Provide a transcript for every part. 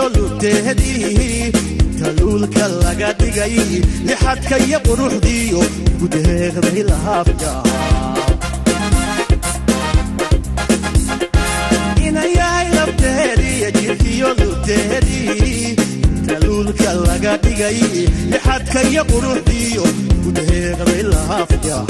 لتهدي تلولك لقد جاي لحد كي يروح ديو وده غبي لها فجأة إنا يا لبتهدي يجيكي لتهدي تلولك لقد جاي لحد كي يروح ديو وده غبي لها فجأة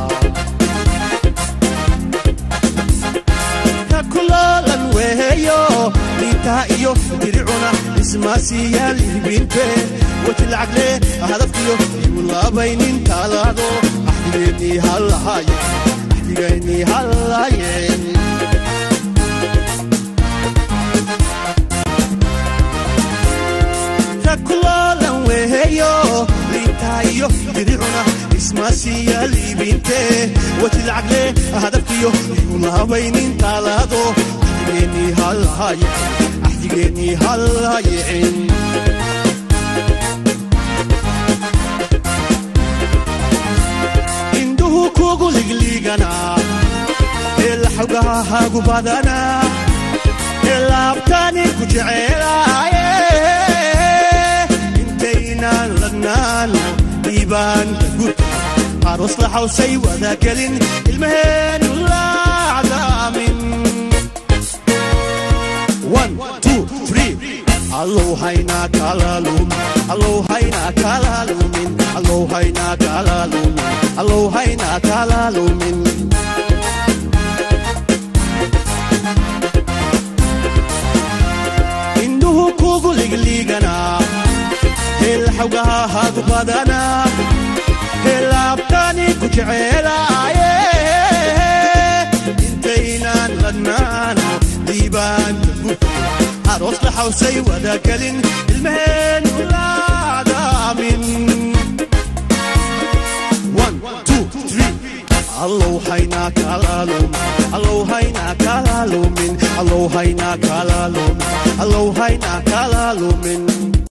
كلالن وهيو ليتايو درعنا اسمع سيالي بنته وتلعقلي هدفكيو والله بينين تالادو احتيني هالهاي احتيني هالهاي كلالن وهيو ليتايو درعنا اسمع سيالي بنته وتلعقلي هدفكيو والله بينين تالادو احتيني هالهاي احتيني هالهاي عنده كوكو لقليقنا الحقها قبادنا الابتاني كجعيلا انتينا لغنان ديبان تقول عروس لحوسي وذاكرين المهن ولا عدامين 1 2 3 الله هينا كلالوم الله هينا كلالوم الله هينا كلالوم الله هينا كلالوم عنده كوكو لقليقنا الحقها قبادنا الابتاني كجعيلا انتينا غنان ديبان عروس لحوسي وذاكرين المهن ولا عدامين 1 2 3 الله هينا كلالوم الله هينا كلالوم الله هينا كلالوم الله هينا كلالوم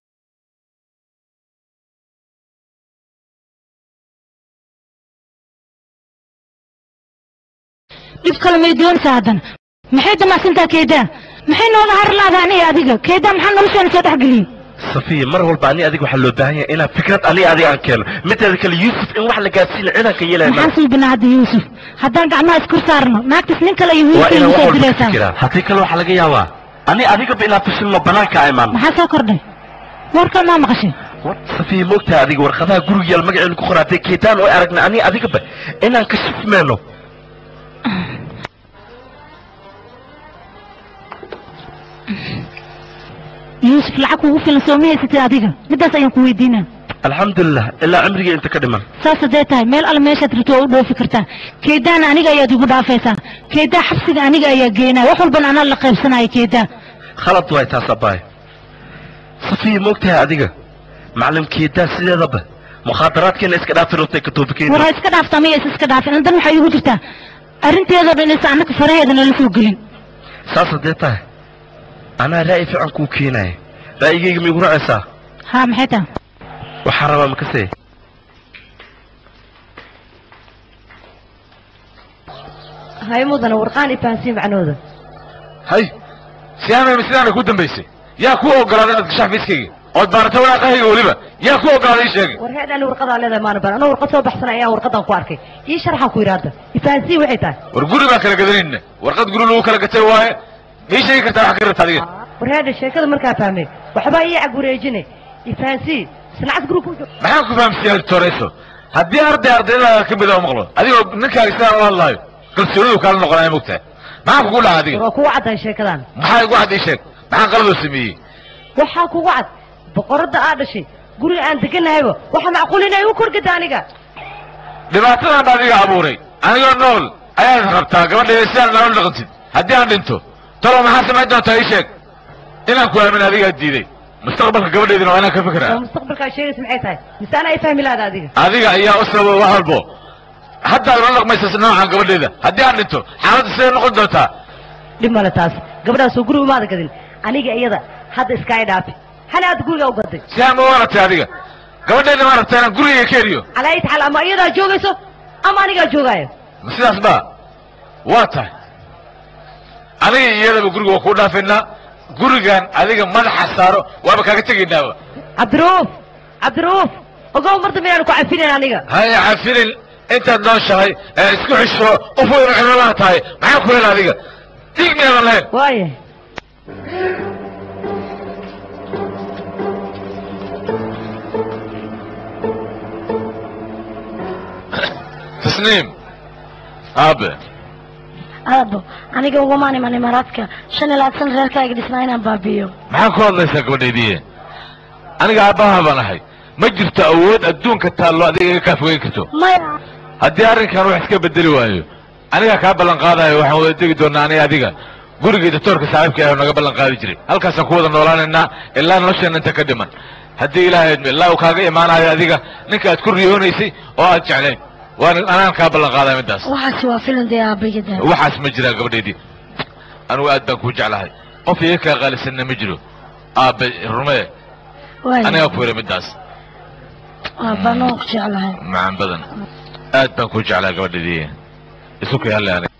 إفكار ميدون سادن محيط ما سنتا كيدا محين نظهر لا ذاني أديك كيدا محن نمشي نسيت حقلي صفية مرة والبعني أديك وحلو باهية إنا فكرة علي أديك عن كيلو متى ذيك يوسف إن واحد لقاسين عنا كيلا محاسب بنا عدي يوسف حتى نقع ما أذكر صارنا ما أكتسنين كلا يوسف وإنا وحول بفكرة حتى لو حلقة يوا أنا أديك بإنا فشلنا بناك عيمان محاسا كردي وركا ما مغشي صفية موقتها أديك ورخذها قرويا المقعد الكخراتي كيتان وأرقنا أني أديك ب إنا نكشف منه يوسف لعك وفي السومية ستي أديك بدأت أيام كويدينا الحمد لله إلا عمري أنت كدمان ساسا ديتاي ميل الميشة ترتو دو فكرتا كيدان أنيقا يا ديبو دافيسا كيدا حبسي أنيقا يا جينا وحول بن أنا اللي قيبسنا كيدا خلط واي تاسباي صفية موقتها أديك معلم كيدا سيدة ضبه مخاطرات كان اسكداف روتي كتب كيدا ورا اسكداف تامي اسكداف عندنا حيو جرتا أرنتي هذا بنسا عنك فريه هذا اللي سوقلين ساسا ديتاي أنا رأي في عنكو كيناي رأيي ميقول عسى ها محيطة وحرام مكسي هاي مودنا ورقاني فانسين معنوده هاي سيانا مسيانا كودن بيسي يا كو اوغلاد انك شاف فيسكي او بارتا ولا قهي وليبا يا كو اوغلاد اي شيغي ورهاد انا ورقدا لهدا ما نبر انا ورقد سو بخسنا ايا ورقدا ku arkay ii sharaxa ku yiraahdo ifaansi waxay tahay war guri ba kala gadanina warqad guri loo kala gatay waaye ii sheegi kartaa wax ka rabta adiga warhada sheekada markaa fahmay waxba ii agureejine ifaansi sanacad guri ku maxaa ku fahamsiyaa toreso haddii ardayda ka mid ah maqlo adigoo ninkaaga isaan la hadlaayo kalsoonidu kala noqonaya mugtaa maxaa kugu dhaca adiga waa ku caday sheekadan maxaa igu cad ii sheeg maxaa qalad oo sameeyey waxaa kugu cad boqorada aad dhashay guriga aan deganahayba waxa macquul inay u korgada aniga dhibaatadan adiga abuuray anigoo nool ayaad rabtaa gabadheeda si aan nolol dhaqantid haddii aan dhinto talo maxaa samayn doontaa ii sheeg inaan ku aamin adigaa diiday mustaqbalka gabadheedina waa inaan ka fikiraa mustaqbalkaa sheegaysa maxay tahay mise anaa fahmi lahaada adiga adiga ayaa u sababa wax walbo haddaad la dhaqmaysa noocan gabadheeda haddii aan dhinto xaaladda siday noqon doontaa dhib male taas gabadhaasoo guri umaada gadin aniga iyada hadda iska idhaafi hana aad guriga u gaday si aan ma waratay adiga gabadheeda ma rabtaa inaan guriga ka eriyo calaa ayyi xaal ama iyadaa joogayso ama anigaa joogaayo sidaas baa waa tahay aniga iyadaba guriga waa kuu dhaafaynaa gurigan adiga madaxa saaro waaba kaaga tegaynaa cabdiruuf ogow mar dambe inaanu ku cafinayn aniga haya cafinin intaad nooshahay isku xisho qof weynu cimalaha tahay maxaa ku hel adiga dhiig miyaadan lahayn waaye tasniim aabe aabo aniga ugumaan iman imaaraadka 5 sano reerkayga dhisnaa inaan baabi'iyo maxaa ku hadlaysaa gabadhaydiye aniga aabbaha baan ahay ma jirto awood adduunka taallo adiga iga kaa fogeyn karto maya haddii arrinkan wax iska bedeli waayo aniga kaa ballan qaadayo waxaan wada degi doonaa aniga adiga gurigii doctoorka saaxiibka ah naga ballan qaadi jiray halkaasaan ku wada noolaanaynaa ilaa nolosheena inta ka dhiman haddii ilaahay idmi ilaa uu kaaga imaanayo adiga ninka aad ku riyoonaysay oo aad jeclayn waan anaan kaa ballan qaadaya middaas waxaasi waa filan dee aabayada waxaas ma jiraa gabadhaydii anigu aad baan kuu jeclahay qof iga kaa qaalisanna ma jiro aabe rumee anigaa ku yara middaas aabanoo ku jeclahay macaan badan aad baan kuu jeclahay gabadhaydii isu kay halle aniga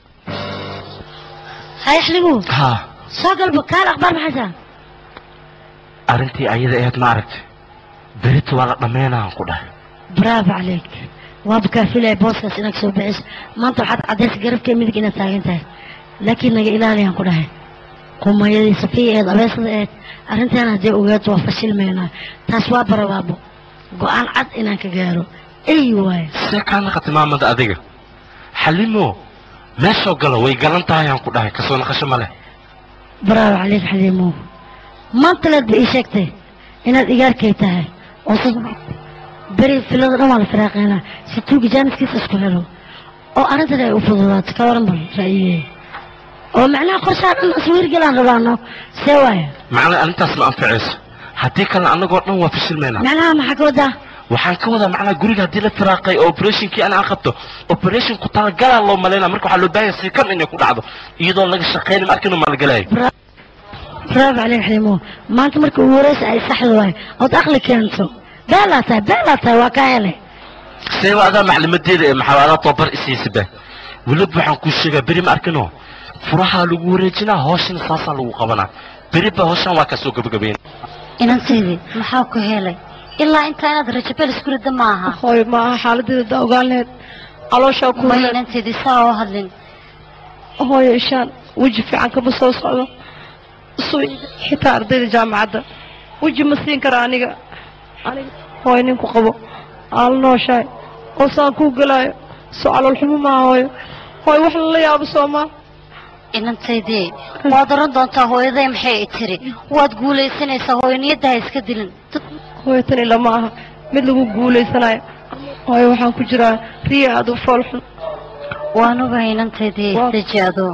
hayxligu soo galbo kaan akhbaar maxaysaa arrintii ayada ahayd ma aragtay berito waa la dhammaynaan ku dhahay bravo calayk waaba kaa filaya booskaas inaad soo bixiso maanta waxaad caddaysa garabkee midig inaad taagan tahay laakiin naga ilaaliyaan ku dhahay qumayadii safiya eed abeesada eed arrintaana haddii ogaato waa fashilmaynaa taas waa barabaabo go-aan cad inaan ka gaaro ey waayo see kaa naqatay maamada adiga xalimo meeshoo galo way galan tahay aan ku dhahay kasoo naqasho ma leh bravo calayk xaliimo maanta leed ba ii sheegtay inaad igaarkay tahay oo beri filada dhan waa la firaaqeynaa si tuugi jaaniskiisa isku helo oo arrintan ay u fududaato ka waran bal ra'yigee oo macnaha qorshaa dhan iswiirgalaan rabaano see waaya macnaa arrintaas ma anficayso haddii kalena annagoo dhan waa fashilmaynaa macnaha maxaa ka wadaa waxaan ka wadaa macnaa guriga haddii la firaaqay oo operationkii aan qabto operationku talagalaa loo malaynaa marka waxaa loo baahan yahay si kan inay ku dhacdo iyadoo laga shaqaynin markiinu malagalayo bravo calayk xaliimo maanta marka ugu horeysa ay saxda waay ood aqli keento beelaa tahay waa kaa hele seeba adaa maclimadeeda ee maxawaalaad tababar isiisiba weliba waxaan kuu sheegaa beri ma arkino furahaa lagu wareejinaa hooshana saasaa lagu qabanaa beri ba hooshaan waa kasoo gabagabeyn inanteydii maxaa ku helay ilaa intaa inaad rajabeel isku rida maaha hooy maaha xaaladeeda ogaan laheyd calooshaa ku ma inanteydii saa oo hadlin hooyo ishaan weji fiican kama soo socdo xitaa ardayda jaamacadda weji ma siin kara aniga hooyo ninku qabo aala nooshahay oo saan kuu gelaayo soo caloolxumo maaha hooyo wax lala yaabo soomaa inantaydii waad oran doontaa hooyaday maxay i tiri waad guulaysanaysaa hooyo niyadda ha iska dilin hooyo tan ila ma aha mid lagu guulaysanayo hooyo waxaan ku jiraa riya aad u foolxun waan ogahay inantaydii deji adoo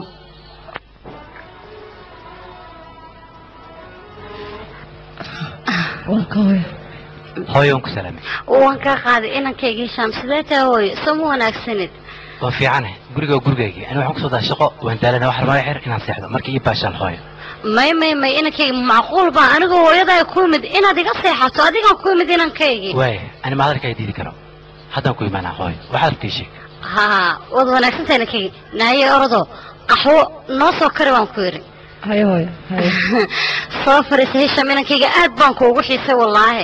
hooyo waan ku salaamay waan kaa qaaday inankayga hishaam sidee tahay hooyo sama wanaagsanid waa fiicanahay guriga waa gurigaygii ani waxaan kusoo dahay shaqo waan daalana wax rabaa xir inaan seexdo markii ii baashaan hooyo may inankayga macquul baa anigoo hooyadaa ku imid inaad iga seexato adigaan ku imid inankaygii waay ani ma hadalkaa diidi karo haddaan ku imaanaa hooyo waxaad rabtay sheeg waad wanaagsantahay inankayga naaye orodo qaxwo noo soo kari waan ku yidhi hayo hooyo soo fariisa hisham inankayga aad baan kuugu xiisay wallaahi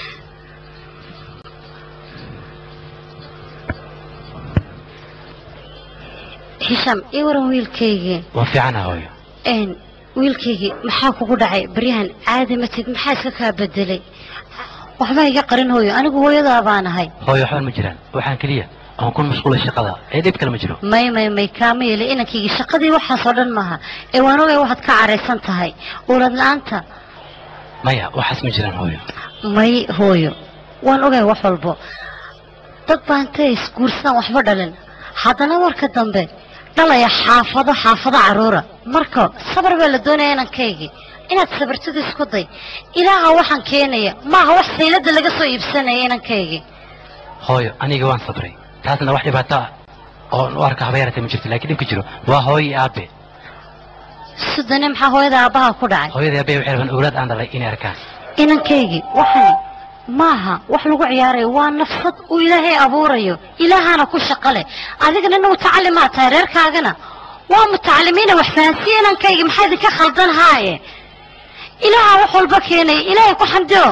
hisham ii waran wiilkaygii waa fiicana hooyo wiilkaygii maxaa kugu dhacay baryahan caadi matid maxaa iska kaa bedelay waxbaa iga qarin hooyo anigu hooyadaa baan ahay hooyo waxbaan ma jiraan waxaan keliya oon ku mashquulay shaqada dhib kale ma jiro may kaama yeelay inankaygi shaqadii waxaasoo dhan maaha ee waan ogay waxaad ka caraysan tahay uulad la-aanta maya waxaas ma jiraan hooyo may hooyo waan ogay wax walbo dad baa intay isguursadaan waxba dhalin haddana warka dambe dhalaya xaafado caruura marka sabar baa la doonaya inankaygii inaad sabartida isku day ilaaha waxaan keenaya maaha wax saylada laga soo iibsanaya inankaygii hooyo aniga waan sabray taasna wax dhibaato ah oo u arka haba yaratay ma jirto laakiin dhibka jiro waa hooyo iyo aabe sudane maxaa hooyada aabbaha ku dhacay hooyada aabe waxay rabaan awlaad aan dhalay inay arkaan inankaygii waxani maaha wax lagu ciyaarayo waa nafsad uu ilaahay abuurayo ilaahana ku shaqo leh adigana ina mutacalimaa tahay reerkaagana waa mutacalimiina wax fahansiya inankaygi maxaa idinka khaldan haaye ilaaha wax walba keenay ilaahay ku xamdiyo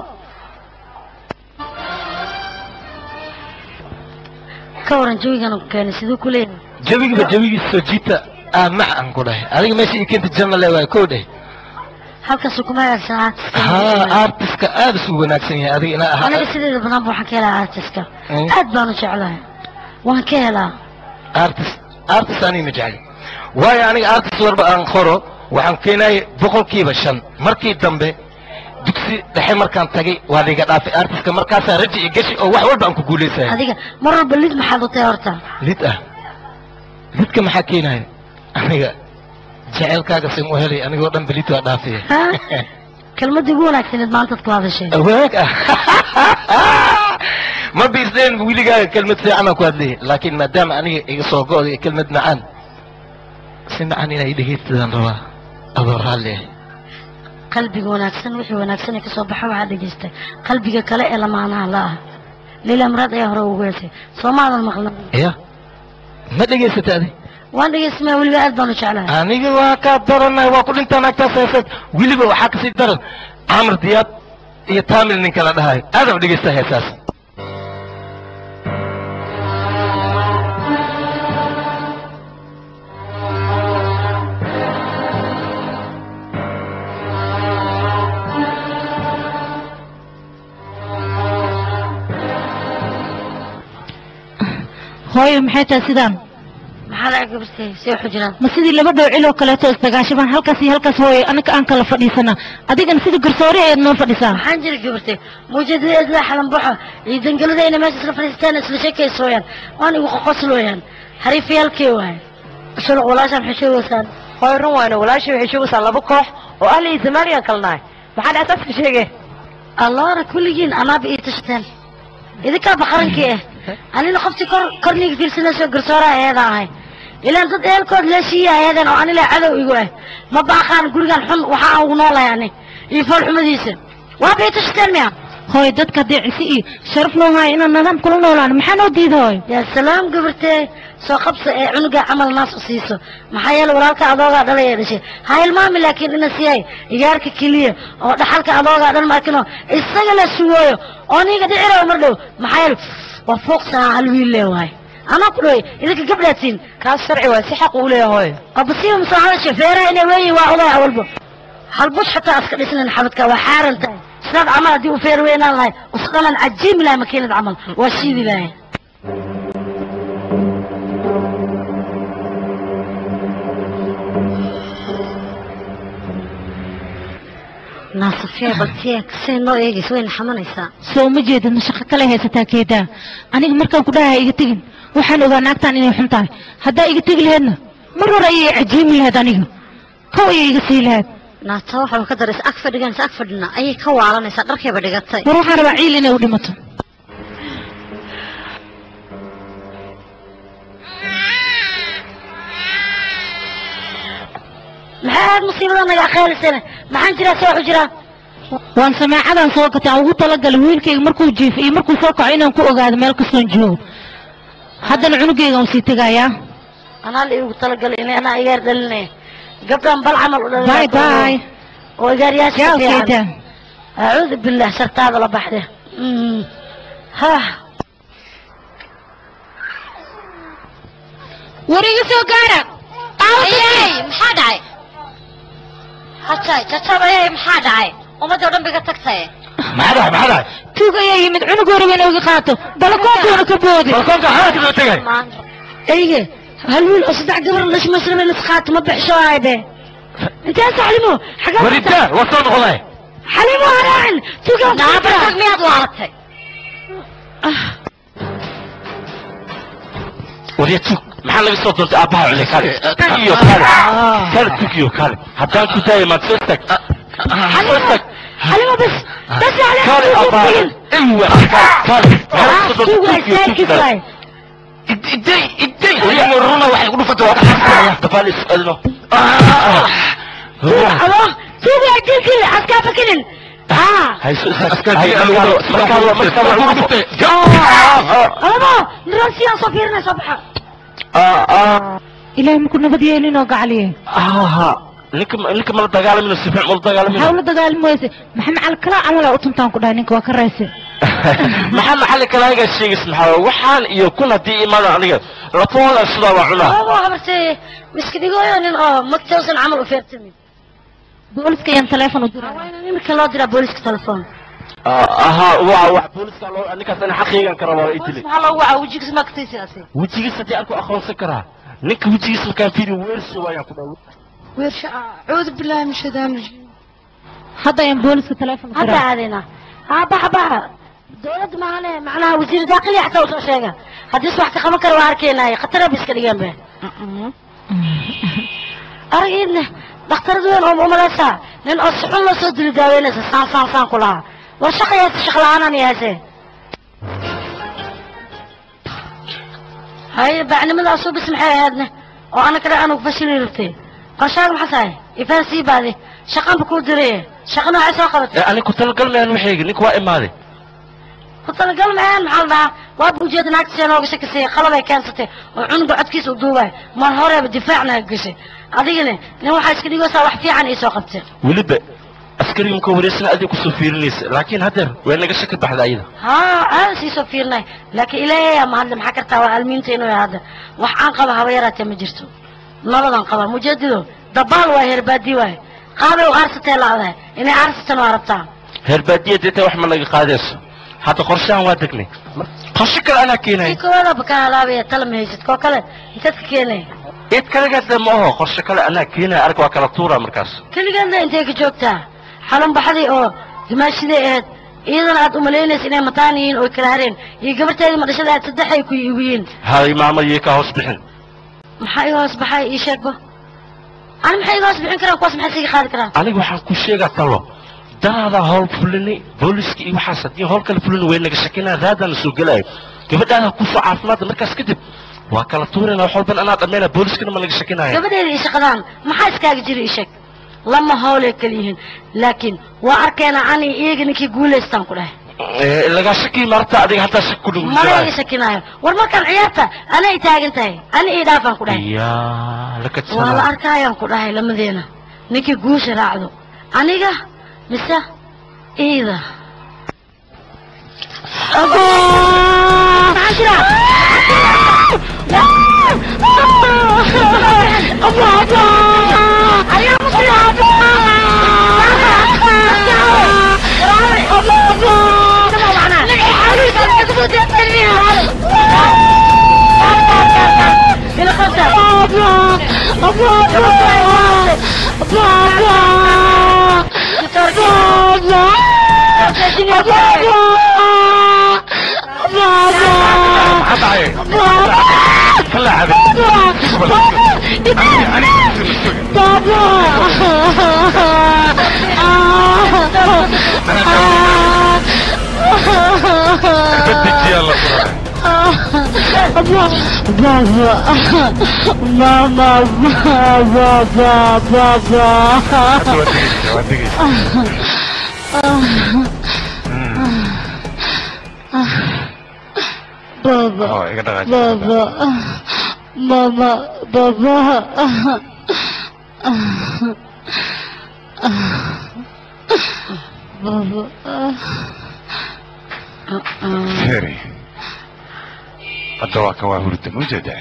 ka waran jawigan uu keenay sidoo ku leeyahay jawigiisa soo jiita ma aan ku dhahay adiga meesha ii keenta jamal waa koo dhahay halkaas kuma wanaagsan artiska aad isu wanaagsan yahay adiga ina aha aniga sideeda badan waxaan ka helaa artiska aad baan u jeclahay waan ka helaa artist ani ma jecel waayo aniga artist warba aan qoro waxaan keenay 5% markii dambe dugsi dhexe markaan tagay waa liga dhaafay artiska markaas raji iyo gashi oo wax walba aan ku guuleysay adiga mar walba lid maxaad u tahay horta lidka maxaa keenay aniga jaceelkaaga sim u helay anigoo dhan balid waa dhaafay kelmadii ugu wanaagsaneed maanta ku hadashay waag ما بيزين ويلي كلمة ساعة كوادلي لكن ما دام أنا يصور قولي كلمة معان سمعني لا يدهيت ذنبا أدور عليه قلبي وناكسن وحي وناكسن كصباح وعاد جسته قلبي كلا إلا معناها لا للأمراض يهرو ويسي صوما على المغلب إيه ما تجلس هذه وأنا اسمه ولي بقى أدبان وشعلها أنا وكادرنا وكل أنت ما كتسيت ولي بقى وحكي سيدر عمر دياب يتعامل إنك لا ده هاي هذا بدي جسته أساس هاي محيطة سيدان محل عقبتي سيو حجران ما سيدي اللي بدو علو كلاتو استقاشبان هلكاس هاي أنا كأنك لفديسنا أديك أنا سيدي قرصوري أنو فديسان حنجر قبرتي موجود إذا حلم بوحة إذن قلوا ذي أنا ماشي سلفريستان اسل شكي سويان وأنا وقصلويان حريفي هالكيوان شلق ولا شام حشو وسان هاي روانا ولا شو حشو وسان لبكوح وأهلي زمالي أكلناي محل أساس شيء الله را كل جين أنا بقي تشتن إذا كان بقرنك إيه أنا خفتي كرني كثير سنة سو قرصورة هذا هاي إلا أنت تقول لا شيء هذا وأنا لا عدو يقول ما بقى خان كل كان حن وحاء ونولا يعني يفرح مديسة وابي تشتن يا هاي دتك دعسي شرفنا هاي إن النظام كلنا ولا محنو ديد هاي يا سلام قبرتي سو خبص عنق عمل ناس قصيصه محيل وراك أضاغا دلا يدشي هاي المهم لكن إن سياي يارك كليه أو دحالك أضاغا دل ماكنو السجل السويو أني قد عرا ومردو محيل وفوق ساعة الويل له هاي أنا أقول إذا قبلتين كاس شرعي واسحق ولا هاي أبصير مساعدة شفيرة إني وين وأضاع والبو هالبوش حتى أسكت إسنا نحبتك وحارن تاني سناد عمل دي وفير وين الله وصقنا عجيم لا مكينة عمل وشيدي لا ناصفية بلتيك سين لو إيجي وين حمانيسا سو مجيد إن شقة كلا هي ستاكيدا أنا مركب كلها إيجي تجين وحنا وذا ناكتان إني حمتاي هدا إيجي تجي لهنا مرة رأي عجيم لهذا نيجو كو إيجي سيلهاد ناتا waxaa ka daris ag fadhigan ag fadhina ay ka waalanaysa dharkeeba dhigatay waxa raba ciil inay u dhimato maxaad musiibada naga khaalsana maxaan jira soo xujira waan samaacadan soo gatay ugu talagal wiilkayga markuu jiifay markuu soo kaco inaan ku ogaado meel ka soo joogo haddana cunugayga uu sii tagayaa ana la igu talagal inay ana ayaar dhalinay قبل بل عمل باي باي وقارياش كده أعوذ بالله شرط هذا لبحده ها وريق سوقارك اي محادعي هاتاي تتابع اي محادعي وما دورن بقى تكتاي محادعي توقع يا يمد عنق ورقنا وقاته بلكونك ونكبودي بلكونك حالك بتقعي ايه هلول أصدع قبر ليش مسلم اللي سخات ما بحشوا عيبه انت هسه حلمو حاجه وريتان وصلنا والله حلمو هران توقف نابرك مياد وعرتي وريتوك محل لبس صوت ابها عليك كيو كالي كيو كالي حتى كنت ما تسكت حلمو بس عليك كالي ابها ايوه كالي إدي ويمرون واحد يقولوا فتوى تفالي سؤالنا الله سوي أجل كل عسكافة كلن هاي عسكافة الله نرسي صفيرنا صبحة إلهي ما كنا بدي يلين وقع عليه ninka mala dagaalamin si fiican mala dagaalamin hawla dagaalmo wayse maxaa macal kala calaga u tuntaan ku dhahay ninka waa ka raysay maxaa maxalli kalaaga sheegis maxaa waxaan iyo kun hadii imaado aniga la toola sida waa cunaa waa habartay miskidigoyo nin oo magtoosan camal u feertay booliska yan telefoon u diray ninka loo diraa booliska telefoon aha waa booliska loo ninka san xaqiiqan kara waa idili waxa loo waxa wajigiisa ma katay sidaas wajigiisa hadii arko aqoonsan karaa ninka wajigiisa markaan fiiriyo weerso waayaan ku dhaw weersha acuudu billahi min shaytaan rajiim hadda yan booliska telefoon u hadda diray caadina baxa dawladda macnaha wasiir daaqiliya xataa usoo sheega haddii wax ka qaban karo waa arkeenaay khatara ba iska dhigaan ba aragidna dhakhtarad weyn oo umalaysaa nin oo si xun loo soo dili daaweynaysa saan ku lahaa war shaqayaasa shaqla-aanan yahaysee hay bacnimadaasuu bis maxay ahaydna oo ana kale anugu fashili rabtay qorshaag maxaa tahay ifaan sii baadi shaqanba kuu diraye shaqa noocay soo qabatay ani ku talagal mayaan waxayga ninka waa imaaday ku talagal mayaan maxaa la dhahaa waa buujeeda naagtiisa nooga shakisay qalabay keensatay oo cunuga codkiisa u duubay mar horeeba difaacna gashay adigana nin waxaa iska dhigaysaa wax fiican ii soo qabtay weliba askariga marka wareysana adiga kusoo fiirinaysa laakiin haddeer way naga shaki baxda ayada aan sii soo fiirnay laakiin ilaahay ma hadle maxaa kartaa waa almiinta inuu hadda wax aan qaba haba yaraatee ma jirto nabadan qaba mujadido dabaal waa herbaadi waay qaabay u aarsatee laadahay inay aarsatan waa rabtaa herbaadiya deeta wax ma naga qaadayso hadda qorshahan waa degnay qorshe kale anaa keenay kooda baka halaabaya tala ma haysid koo kale intaad ka keenay id kaligeedna ma aho qorshe kale anaa keenay arag waa kala tuura markaas kaligeedna intay ka joogtaa xalan baxday oo dimaashidee ahayd iyadana aad umalaynaysa inay mataan yihiin oo kala hareen iyo gabarteedii madhashada aad saddex ay ku yihiin hay maama yee ka hoos bixin maxaa iga hoos baxay ii sheegba ani maxay iga hoos bixin karaan kuwaas maxay siga qaadi karaan aniga waxaan ku sheegaa talo daraada howl fulini booliska iyo waxaas haddii howl kale fulini way naga shakinaa raadana soo gelaayo gabadhaada kusoo caafimaada markaas kadib waa kala tuurina wax walban anaa dhammayna booliskana ma naga shakinaayo gabadheeda ii shaqadaan maxaa iskaaga jira ii sheeg lama hawlay kala yihiin laakiin waa arkeenaa ani iyaga ninkii guulaystaan ku dhahay lagaa shaki marta adiga hataa shaki ku dhugu mana ii shakinaayo war markaan ciyaarta ana i taagan tahay ani ii dhaafaan ku dhahay waa la arkaayaan ku dhahay lamadeena ninkii guusha raacdo aniga mise iida Seri, hadda waa ka waa hurda mujada.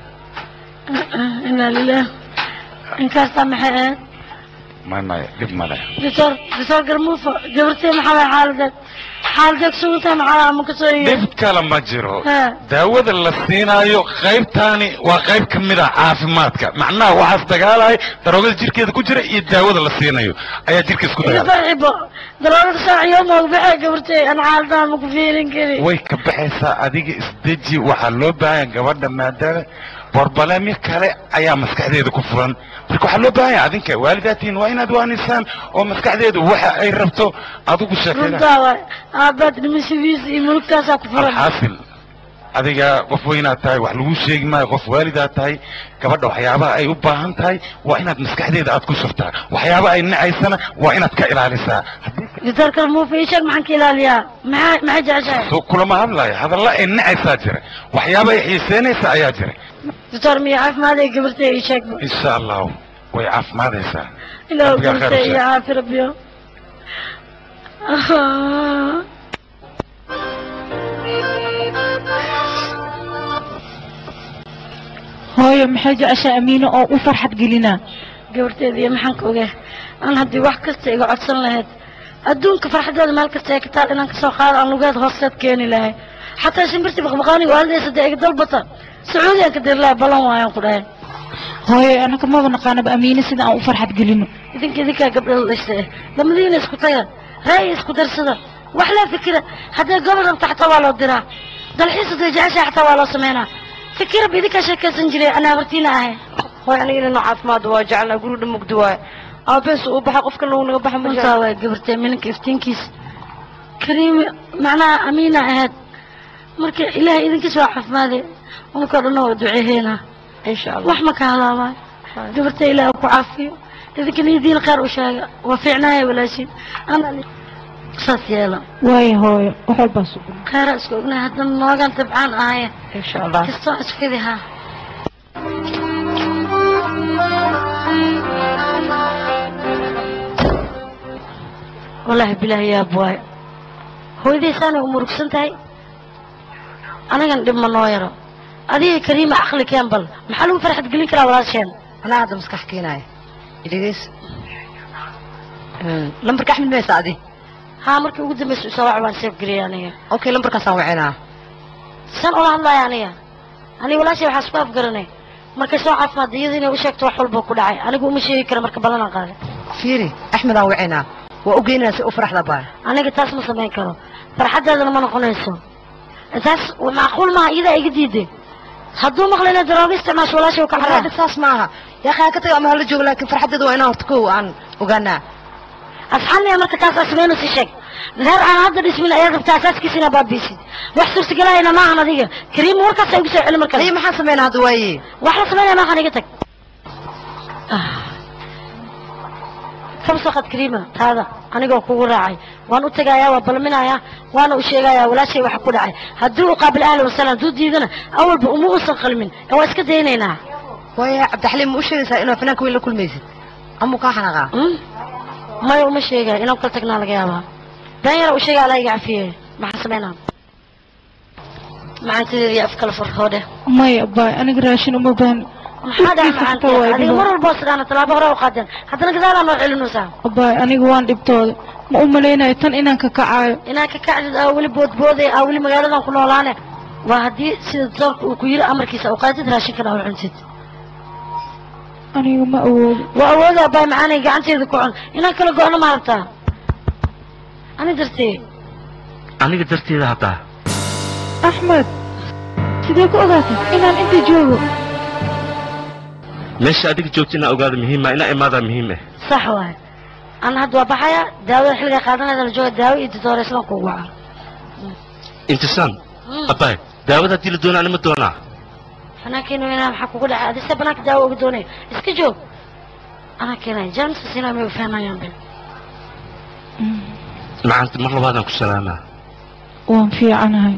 Inna lillahi. Inkasta maxay ahayd? Ma dib male. Dictor garmuufo gabartay maxaa xaaladda suuta maxaa ma ka soo yeeray? Dib kala ma jiro. Daawada la siinaayo qaybtaani waa qayb ka mid ah caafimaadka. Macnaha waxaas dagaalay daroogada jirkeeda ku jira iyo daawada la siinayo ayaa jirka isku dagaalay. daroogada saaciyo ma baxay gabartay aan xaaladda ma ku fiirin kari. Way ka baxaysaa adiga isdeji waxa loo baahan gabadha maadaama بربلامي كله أيام مسكعديد كفران بركو حلو بايع عدنك والداتين وين أدوانيسان أو مسكعديد وح أي ربطو أدوك الشكل ربطا أبد نمسيفيس إملك تاسا كفران الحاصل adiga qof weynaad tahay wax lagu sheegi maayo qof waalidaad tahay gabadha waxyaabaha ay u baahan tahay waa inaad maskaxdeeda aad ku shuftaa waxyaabaha ay nacaysana waa inaad ka ilaalisaa dictorka muufiishan maxaan ka ilaaliyaa maxay jeceshahay soo kulama hadlaya hadalla ay nacaysaa jira waxyaaba ay xiiseynaysa ayaa jira dictor miya caafimaad ay gabartay ii sheeg insha allah way caafimaadaysaa إلا قلت يا عافي ربي hooyo maxay jeceshaa amiino oo u farxad gelinaa gabarteedii maxaan ka ogaa aan haddii wax kasta iga codsan lahayd adduunka farxadeeda meel kasta ay ka taal inaan kasoo qaado aan lugeed hoosteed keeni lahay xataa shimbirtii baqbaqaani waalidaysa dee iga dalbata sacuudiyan ka dir lahay ballan waayaan ku dhahay hooyo anaka maba naqaanaba amiino sida aan u farxad gelino idinkaa gabdha la dhashtay lamadiina isku taga ra'yi isku darsada wax laa fikira haddii gobol rabta xataa waa loo diraa dalxiis haday jeceshaa xataa waa loo sameynaa fikira ba idinkaa sheekaysan jiray anaa hortiina ahay hooy aniga inaynu caafimaad waa jecelnaa guriga mugdi waaye aabees uu baxay qofka lagu naga baxa masaa waa gabartay mininka iftiinkiisa kariime macnaha amiina ahayd marka ilaahay idinkiis waa caafimaade unkoo dhanna waa duceeheena insha allah wax ma ka halaabaa gabartay ilaahay ku caafiyo idinka niyadiin qaar u sheega waa fiicnaaya walaashin ana saas yeela waayo hooyo wax walbaa sugan khayra isku ognahay haddana noogaan tabcaan ahaye insha allah kastoo isfidihaa والله بالله يا ابوي هو ذي سنة أمورك سنتهي أنا كان دم نويرة هذه كريمة أخلك ينبل محلو فرحة تقولين كلا ولا شيء أنا عاد مسك حكينا إدريس لمبرك أحمد ما يساعدي ها مركي قدام بس سواء وان سيف قريانية أوكي لمبرك سواعنا سن الله الله يعني أنا ولا شيء حسبها بقرني مركي سواء عفما ديذيني وشك توحل بوكو داعي أنا قوم شيء كلا مركب بلنا قال فيري أحمد أوعنا وأجينا سأفرح لبار أنا قلت أسمع سمين كلام فرحت هذا لما نقول إنسان أساس ومعقول ما إذا جديدة هدوم مخلنا دراويست مع ولا شيء وكحرة أساس معها يا أخي كتير أمها الجو لكن فرحت هذا وأنا أرتكو عن وجنا أصحابي أمريكا تاس أسمين وسيشك غير أنا هذا اسم الأيام بتاع أساس كيسنا باب بيسي وحصل سجلا هنا معنا دي كريم وركا سيبسي علم الكلام هي ما حسمين هذا وين وإحنا سمينا ما خليتك كم سقط كريمة هذا أنا جو كور راعي وأنا أتجايا وبلمنايا وأنا أشيجايا ولا شيء وحكوا راعي هدو قبل أهل وسلام دود دينا أول بأمور سقل من هو إسكت هنا ويا عبد الحليم وش اللي إنه فينا كويل كل ميزة أمو كاحنا غا ما يوم الشيجا إنه كل تكنا لقيامها دايرة وشيجا على يعفيه ما حسبنا ما تدري أفكار فرحودة ما يبغى أنا قراشين ومبان هذا معك هذه مرة البوس أنا طلابة غير وقادن حتى نقدر أنا علنو سام أبا أنا جوان دبتول ما أملينا يتن إنك كعاي إنك كعد أول بودي أول مجال كنا لانه وهدي سيد وكير أمر كيس أوقات دراسة كنا وعنست أنا يوم أول وأول أبا معنا يجي عن سيد كون إنك كلا قانا ما عرفته أنا درتي إذا هذا أحمد سيدك أغاتي إن أنت جو meesha adiga joogtina ogaada muhiima ina imaada muhiime صح واحد أنا هاد وبحيا داوي حلقة قادنا هذا الجو داوي يدور اسمه قوة intisaan abay daawada hadii la doonaa anima doonaa أنا كنا هنا محكو كل هذا سبناك داوي بدوني اسكجو أنا كنا جامس سينا ما بفهمها ينبه macanta mar labaadaan ku salaamaa waan fiicanahay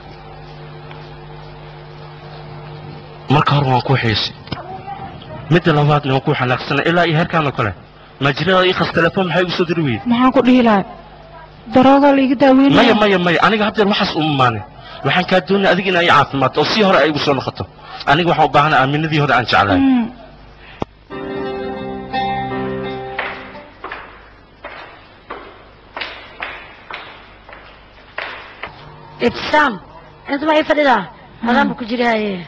marka hore waan ku xiisi midda labaadna waan ku xanaaqsanay ilaa iyo heerkaan oo kale ma jirada ii khas telefoon maxay igu soo diri weyday maxaan ku dhihi lahay darooga la iga daaweynaya maya aniga haddeer waxaas uma maanin waxaan kaa doonaya adiga in ay caafimaadto oo sii hore ay igu soo noqoto aniga waxaan u baahanahay aaminadii hore aan jeclahay ابتسام انت ما يفردا هذا ما كجري هاي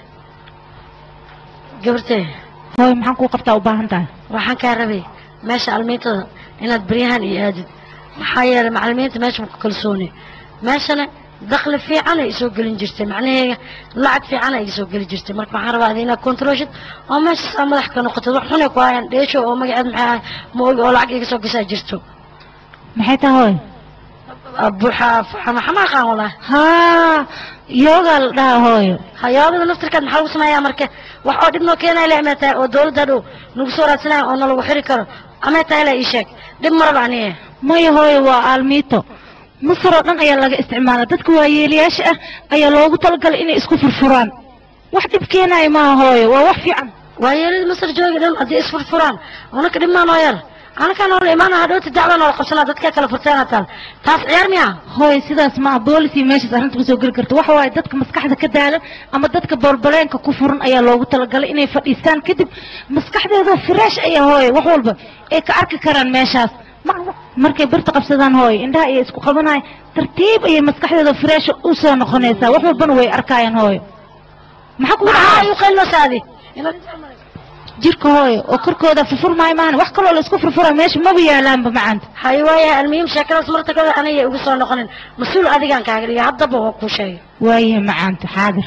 قبرتي hooy maxaan kuu qabtaa u baahan tahay waxaan kaa rabay meesha almiintada inaad baryahan iyo aadid maxaa yeelay macalimiinta meesha ku kalsooni meeshana dakhli fiican ay soo gelin jirtay macnaheega lacag fiican ay soo gelin jirtay marka waxaan rabaa inaad controlshid oo meesha saa madax ka noqotid wax xun ay ku hayaan dheesho oo magaceed maxay ma ogi oo lacag iga soo gashaa jirto maxay tahay hooy buuxa maxaa qaan walaa haa yooga la dhaha hooyo hayaabada naftirkeed maxaa lagu sameeyaa marka wax oo dhib noo keenaya la ama tahay oo dawladda dhow nagu soo raadsanaya oo nalagu xiri karo ama tahay la ii sheeg dhib maraba aniye maya hooyo waa aalmiito masar oo dhan ayaa laga isticmaalaa dadka waayeelayaasha ah ayaa loogu talagalay inay isku furfuraan wax dhib keenaya maaha hooyo waa wax fiican ويلد مصر جوجي دم أدي إسفر فران هنا كده ما نوير أنا كان أقول إيمان هذا تدعوا أنا قصنا دتك كلا فرتنا تاس عيرميا هوي sidaas ma booliisi meesha arrinta ku soo gali karto waxa way dadka maskaxda ka daala ama dadka bolboleenka ku furan ayaa loogu talagalay inay fadhiistaan kadib maskaxdeeda fresh ayaa hooy wax walba ay ka arki karaan meeshaas markay birta qabsadaan hooy indhaha ay isku qabanay tartiib ay maskaxdeeda fresh u soo noqonaysaa wax walbana way arkayaan hooy maxaa ku dhacay qaylo saadi jirka hooy oo korkooda furfurmay maan wax kale oo la isku furfura meesha ma yaalaan ba macanta haywaya almuhim shakalaas marta kale aniga ugu soo noqonin mas'uul adigan kaaga dhigay haddaba waa ku sheegay waaye macanta xaadir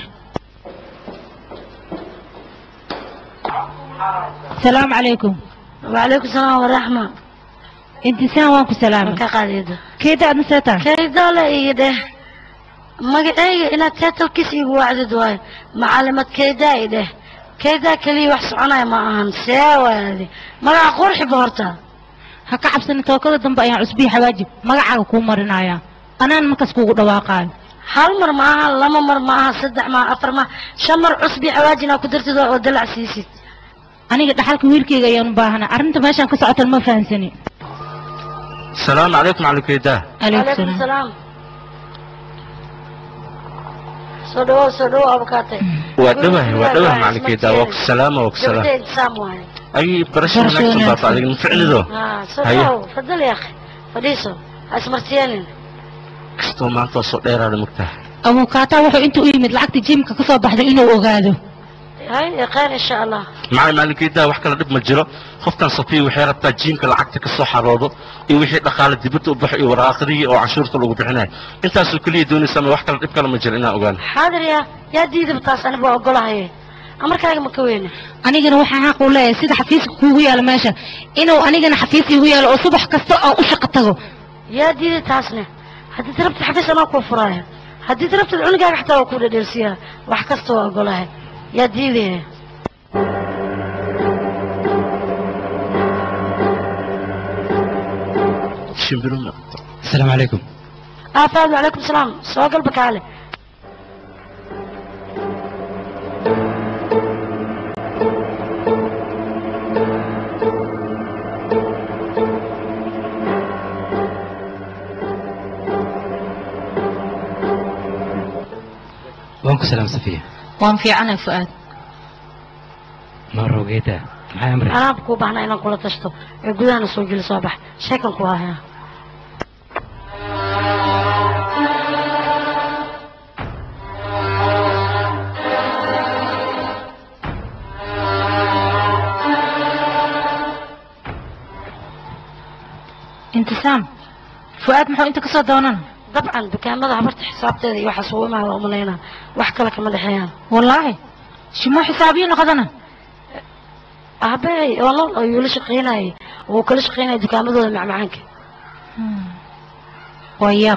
السلام عليكم. وعليكم السلام ورحمة. انتسان وانكو سلام. كقاعدة. كيدا نسيتها. كيدا لا إيده. ما أي إن تاتل كسي واحد دواي معلمة كيدا إيده. كيدا كلي وحص أنا معهم سوا هذه. ما أقول حبورتها. هكا عبسنا توكل دم بقى عصبي حواجب. ما عاقكم مرنايا. أنا مكسكو دواقال. هل مر معها لما مر معها صدق مع أفر ما شمر عصبي حواجنا قدرت ودلع سيسي. أنا دحالك ويلكيغا يان باهنا أرنت ماشان كسعة ما فهمتني. السلام عليكم على كيدا. عليكم السلام. صدو أبو كاتي. ودوه مع كيدا وك السلام وك السلام. أي برشة نكتب بابا هذه نفعل ذو. صدو فضل يا أخي فديسو أسمرتيانين. كستو ما توصل إيرا المكتح. أبو كاتا وحو أنتو يمد لعقت جيمك كسو بحدا إنو أغادو. هاي خير إن شاء الله. معي مالك يدا وحكى لدب مجرى خفتان صفي وحي ربطا جيمك لعقتك الصحة روضو إي وحي دخال الدبت وبحي وراقري أو عشورة لو بحناي أنت الكلية دوني سامي وحكى لدب كلا مجرى إنا أغاني. حاضر يا ديدي بتاس أنا بقولها هي أمرك هاي مكوينة. أنا جن وحنا هقول له سيد حفيز هو على ماشى إنه أنا جن حفيزي هو على الصبح كستو أو أشقته. يا ديدي تاسنة هدي تربت حفيز أنا كوفرايا هدي تربت العنقة حتى وكل درسيها وحكستو أقولها يا ديدي. السلام عليكم. السلام عليكم السلام سوا قلبك علي. وانكو سلام صفية. وان في عنا فؤاد. ما روقيته معايا أمري. أنا بكو بحنا إنا نقول تشتو يقول أنا سوق الصباح شكل كواها. انتسام فؤاد محو انت كسر دونان طبعا بكامل عبرت حسابتي وحسوي معه وملينا وحكى لك مدحيان والله شو ما حسابين قدنا أبي والله يقول شقيناي وكل شقيناي بكامل مع معك وياك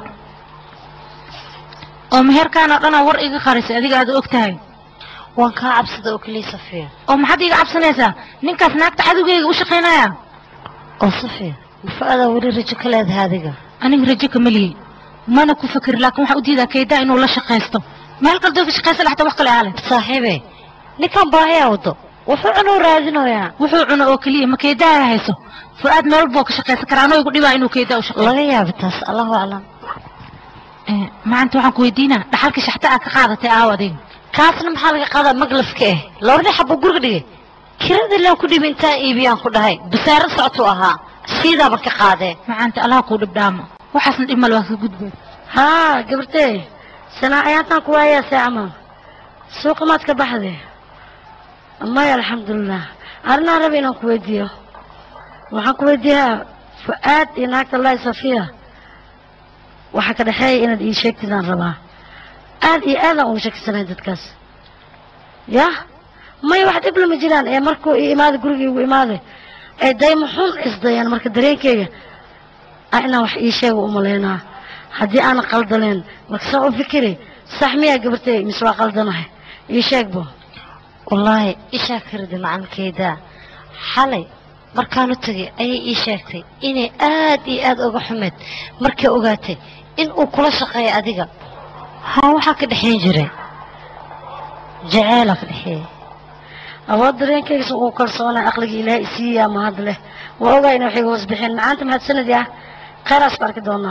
مهر كان أنا ورقي خارس أديك هذا أكتاي وان كان عبسد أكلي صفية حد يجي عبسنيسا نينك سناك تحدو جي وشقينايا صفية فأنا وري رجك لاد هذيك أنا رجك ملي ما أنا كفكر لكن واحد ذا كيدا إنه لا شقيسته ما هلك الدوف شقيسه لحتى وقت العالم صاحبي نكان باهي وضو وفعنو رازنو يا وفعنو أكلي ما كيدا هيسو فؤاد ما ربوك شقيسه كرانو يقول لي إنه كيدا وشقيسه لا يا بتاس الله أعلم ما أنتوا عن كويدينا لحالك شحتاء قاعدة عاودين كاسنا محالك قاعدة مقلف كيه لو ردي حبو قرقدي كرد الله كل من تاي بيان كل هاي بسعر صعتوها سيدا برك قاعدة ما أنت الله كود بدامه وحسن إما الوقت قد ها قبرتي صناعياتنا كوايا ساعمة سوق ما تكبحذي أما يا الحمد لله أرنا ربينا كويديو وحن كويديها فؤاد إناك الله يصفيها وحكا دحي إنا دي شيكتي دان ربا آذا ومشاك السنة دتكاس يا ما يواحد قبل مجيلان إيه مركو إمادة قرقي وإمادة إيه دايما حون إصديان مركا درين كيغا أنا وح إيشي وأمالينا هدي أنا قلدلين مكسو فكري صحمية قبرتي مسوا قلدناه إيشيك بو والله إيشاك ردي معن كيدا حالي مركانو تغي أي إيشاكتي إني آد أغو حمد مركي أغاتي إن أكل شقايا أديقا ها وحاك دحين جري جعالك دحين أود درينكيga soo kalsoona aqliga Ilaahay siiya ma hadle waa ogaayna waxay hoos bixin maanta mahad sanad ah qaraas barki doona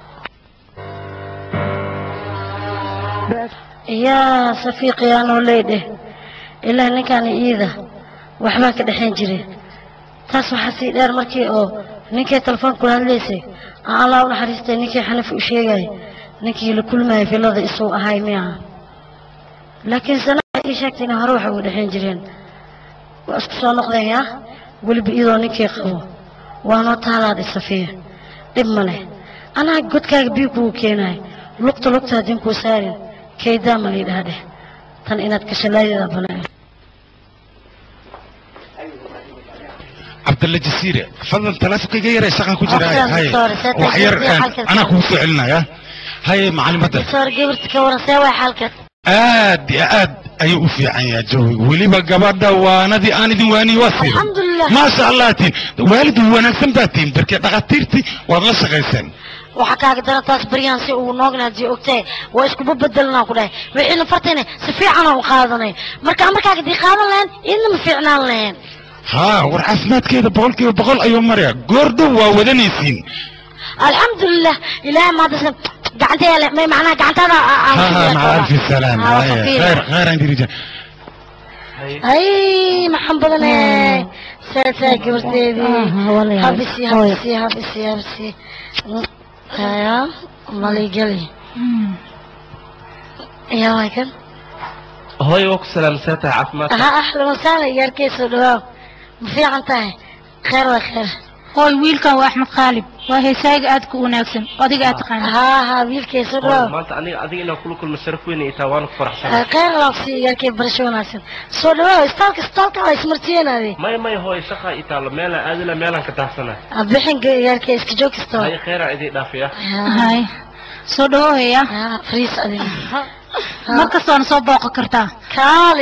يا صفيقي أنا وليده إلا إن كان إيده وحبا كدحين جري تاسو حسي دير مركي أو نكي تلفون كل هالليسي الله ونحريستي نكي حنف وشيغاي نكي لكل ما في لذا إسوء هاي مياه لكن سنة إيشاكتنا هروح ودحين جرين وأسكسوا نقضي يا قولي بإيده نكي قبو وانا طالع دي صفية دمالي أنا قد كاك بيكو كيناي لقطة دينكو سارين كيدا مليد هذا تن إناد كشلاي ذا بناي عبد الله جسيرة فضل تلافق غير شغل كجرا هاي وحير أنا كوسو علنا يا هاي معلمة صار جبرت كورا سوى حالك آد أي أوفي عن يا جوي ولي بقبضة وندي أنا دي واني وصل الحمد لله ما شاء الله تين والد وانا سمداتين بركة دغتيرتي والله شغيسن وحكاك درتاس بريان سي ونوغنا دي اوكتي واسكو بدلنا كله وحين فرتنا سفيعنا وقادني marka دي قادن لين إن ما فيعنا لين ها ورعفنات كده بقول أيوم مريا قردو وودنيسين الحمد لله إله ما دسم قعدتي ما معناها قعدتها مع ألف السلامة غير عندي رجال أي محمدنا ساتة قبرتي حبسي يا مالي قلي يا وايكن هاي وك سلام ساتة عفمات أهلا وسهلا يا ركيس الدواء في عنتها خير وخير هاي ويلكا وأحمد خالد وهي سايق أدك وناكسن أديك أتقان ها ويلكا سدوا ما أنت أنا كل مشرف وين إتوان فرح خير راسي يا كيف برشلونة سدوا استالك على اسمرتين هذه ما هو شقة إيطاليا مالا أدلة مالا كتحسنا أبيحن يا كيس كجوك استال هاي خير أدي دافية هاي سدوا هي فريس أدي markasta waan soo booqan kartaa kaali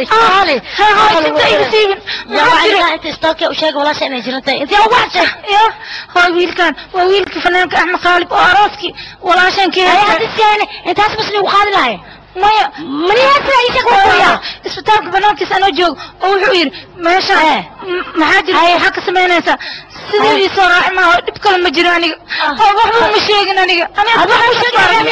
ya inta istaalka u sheeg walaasha inay jirantay inta wax sheeg ya hooy wiilkan waa wiilkii fanaanka Axmed Khaalib oo arooski walaashan keenay intaas bas ni u qaadi lahayn maya maniyaasa ay sheeg waa isbitaalka banaankiisa anoo joog oo wuxuu yiri meesha maxaa jira waxa ka sameynaysaa sidii ii soo raaci maaho dhib kale ma jiro aniga waxba ma sheegin aniga waxba ma sheegin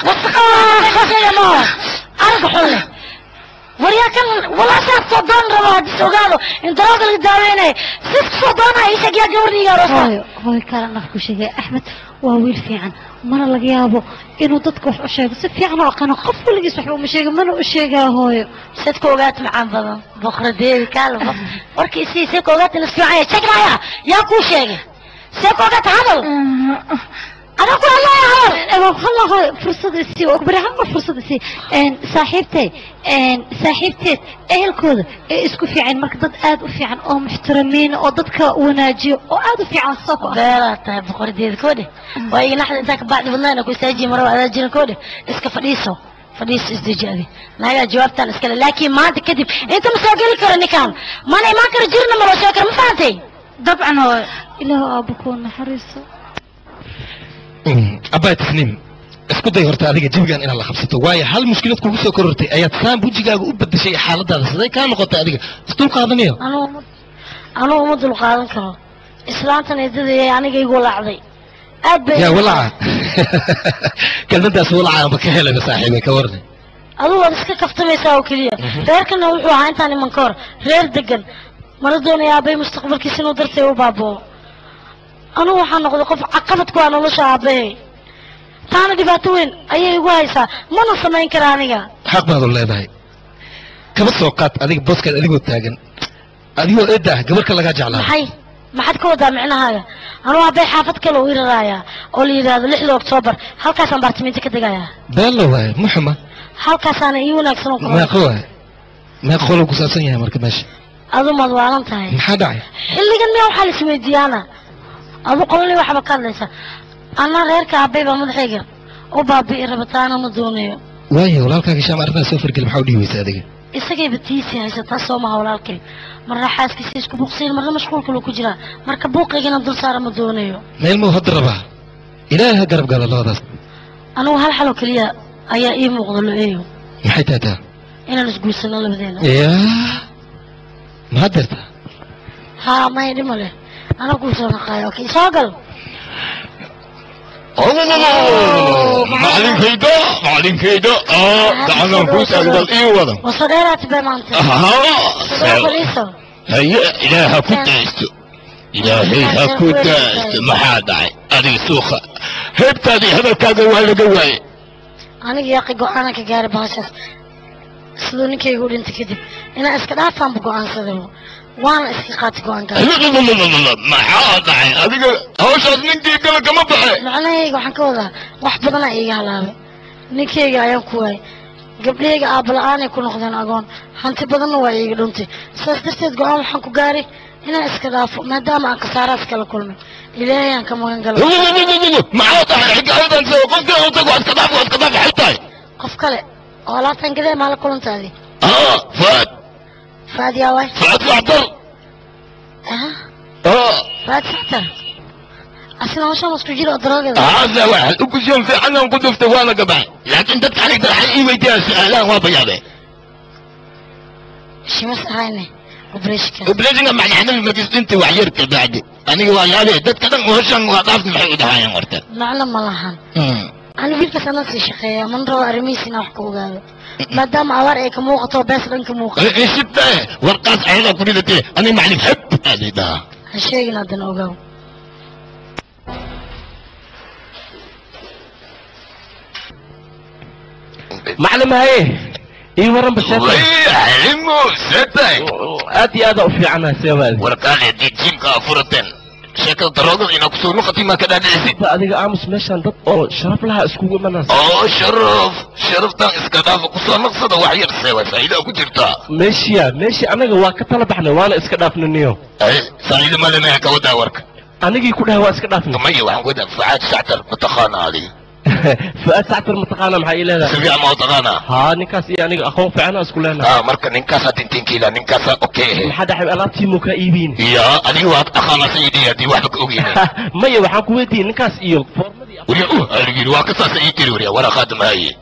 أرجع حله ولكن ولا شاف صدام رواد سوقاله إن تراجع الدارينه سك صدامه إيش جا جورني يا رسول هو كلام نفكو شيء أحمد وويل في عن مرة لقيابه إنه تذكر أشياء بس في عنا قنا قف ولا جسح ومشي منو أشياء هاي ستكوجات مع بابا بكرة ديري كلام وركي سيكوجات نسمعها شكلها يا كوشيء سيكوجات هذا أنا أقول والله فرصة السي وأكبرها فرصة السي صاحبتي أهلكود اسكو في عين مركض آد وفي عن أو محترمين أو ضدك وناجي أو آد في عن صفا لا طيب بقول دي كودي وأي نحن إنتك بعد والله أنا كنت ساجي مرة على جين كودي اسك فديس إزدجابي ما هي جوابتنا اسكال لكن ما أنت كذب أنت مساجل كرني كان ما أنا ما كر جرنا مرة شاكر ما فهمتي طبعا هو إله أبوكون حريصه أبا تسنيم اسكو day horta adiga jibigan in la qabsato waayo hal mushkilad kugu soo korortay ayaad saan bujigaaga u badashay xaaladaada siday ka noqotay adiga istul qaadanayo anoo uma dul qaadan karo islaantan eedadii aniga igu laacday aad bay yaa walaa kalmadaas walaa ma ka helay saaxiibay ka warnay aduu wad iska kaftamaysaa oo kaliya reerkana wuxuu ahaa intaan iman koor reer degan mara doonaya abay mustaqbalkiisa inuu dartay u baaboo أنا وحنا نقول قف عقبت كوانا ولا شعبه تانا دفاتوين أيه وايسا ما نصمين كرانيا حق ما الله ده كبس وقت أديك بوسك أديك وتاجن أديك إده قبل كلا جعلها حي ما حد كودا معنا هاي أنا أبي حافظ كلو وير رايا أولي هذا لحلو أكتوبر هل كاسان بارتمين تكده جايا بالله محمد هل كاسان يونك سنو ما قوة ما قولوا قصاصين يا مركب ماشي أظن ما ضوالم تاعي ما حد عاي اللي قال مياه وحال اسمه ديانا أبو قولي واحد بكان ليس أنا غير كعبي بمدحيجر وبابي ربطانا مدونيو وايه ولالك هشام أرنا سوفر كلمة حولي ويسادك إسقي بتيسي هاي تصو مع ولالك مرة حاس كيسيس كبوقسين مرة مشغول كله كجرا مرة بوق يجينا دول صار مدونيو ما المو هضربها إله قرب قال الله ده أنا وهالحلو كليا أيا إيه مغضلو إيو محيتها إنا نسقول سنة اللي بدينا يا ما درتها ها ما يدي ماله أنا كل سنة خايف أوكي ساقل معلم كيدا دعنا نفوت أقبل إيه وضم وصديرات بمانتي هيا إلها كنت إلهي كنت ما حادعي هذه سوخة هبت هذه هذا كاقوا ولا قواي أنا ياقي قوانا كجاري باشا سلوني كي يقول أنت كذب أنا أسكت أفهم بقوان سلو وانا اسكيقات قوان كذب لا ما حادعي هذه هوش ننكي قال كما بحي معنا هيك وحن كودا wax badan ay iga halaabay ninkeyga ayaan ku waay gabdhayga aablaan ay ku noqdeen agoon hanti badan waa iga dhuntay saas darteed go'aan waxaan ku gaaray inaan iska dhaafo maadaama aan kasaaraas kala kulmay ilaahay aan ka magan galo maxaa tahay xigaadan soo qofka uu tago iska dhaafo xitay qof kale oo laatan gaday maal kulantaadi faad yaa way faad waxtar faad waxtar أصلاً عشان مسكو جيرو أدراجة هذا واحد وكل في عنا نقول في وانا قبعي لكن دت عليك الحقيقة ويديها سؤالان ما بيابه شي مسألة وبريشك وبريشك مع الحمل المجلس انت وعيرك بعد أنا ويالي دت كذا وهشان وقافت محيو دهايا مرتب نعلم ملاحن أنا فيك سنة شقية من رو أرميسي نحكو قال ما دام عوار إيك موقته بس لنك موقته إيش بتاعي ورقاس عينك وليدتي أنا معني بحب هذه ده هالشيء نادن أوقاو معلم هاي اي ورم بشاتي علمو ستاي ادي هذا في عنها سوال ورقال دي جيم كافورتين شكل دروغ إنه كسور نقطي ما كده نسي أديك أمس مشان ضد أو شرف لها اسكوب مناس شرف تان إسكداف كسور نقصد وحير سوى سعيدة كجرتا ماشي أنا جواك طلب إحنا وأنا إسكداف نيو أي سعيدة ما لنا كودا ورك أنا جي كلها وإسكداف كمية وعن كودا فعاد شعتر متخانة هذه فأت ساعتر متقانا محايا لها سبيع ما وطغانا ها نكاس يعني أخوان فعنا أسكولنا مركا نكاسة تنتين كيلا نكاسة أوكي محدا حب ألاتي مكايبين يا أني وقت أخانا سيدي دي واحدك أوغينا ما يوحاك ودي نكاس إيو وريا أرجل واكسا سيدي وريا ورا خادم هاي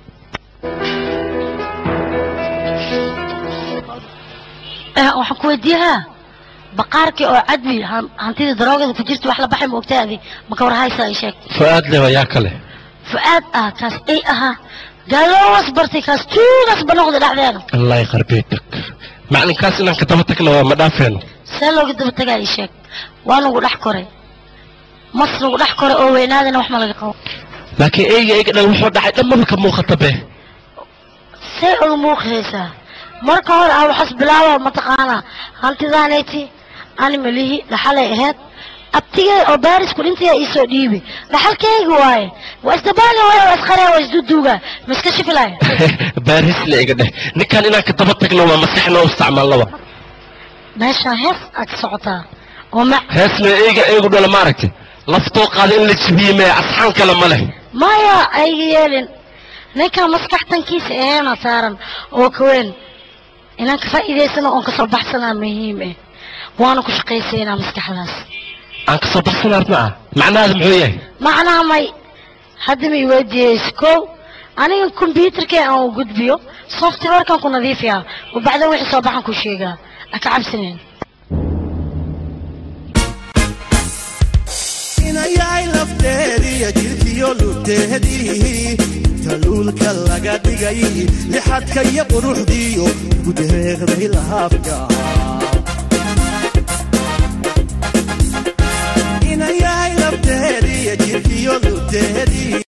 waxaan ku weydiiyaa baqaarkii oo cadmi hantida daroogada ku jirta wax la baxay moogtaadii ma ka warhaysaa ay sheeg fuaad le waa yaa kale fuaad kaas ay ahaa galowas bartay kaas tuugas banoqda dhacdeena allah yaqarbeetak macalinkaas inaan ka daba tagna waa ma dhaafeeno see looga daba tagaa ay sheeg waa nagu dhex koray mas nagu dhex koray oo weynaadana wax ma laga qabo laakiin eyga dhan wuxuu dhacay dhammaba ka muuqata be see uga muuqaysaa marka hore waxaas bilaaba mataqaanaa hantidaanayti ani malihi dhaxalay ahayd abtigay oo baarisku dhintay ii soo dhiibi dhaxalkayga waaye waa isdabaali waaye waa isqaree waa isduduuga ma iska shifilaya baaris la iga dheh ninkaan inaan ka daba tagno waa maskaxna u isticmaalnaba meeshaan hees aad socotaa oo heesna eygu dhala maaragtay laftoo qaada in la jibiye mee asxaan kale ma leh maya ayga yeelin ninkaan maskaxtankiisa aheena saaran oo kaweyn inaan ka faa'iidaysano oon kasoo baxsanaa muhiim ah waana ku shaqaysaynaa maskaxdaas aan kasoo baxsanaa ma ah macnaheedu muxuu yahay macnaha may hadda ma iweydiiyeysa kow aniga kombyuutarkee aan u gudbiyo softwarekan ku nadiifiyaa wabacdan wixii soo baxan ku sheegaa aka cabsanayn inayay lafteediya jirkiyo lugteedii taluulka laga dhigay lixadka iyo quruxdiiyo gudeeqday lahaafka inayay lafteediya jirkiyo lugteedii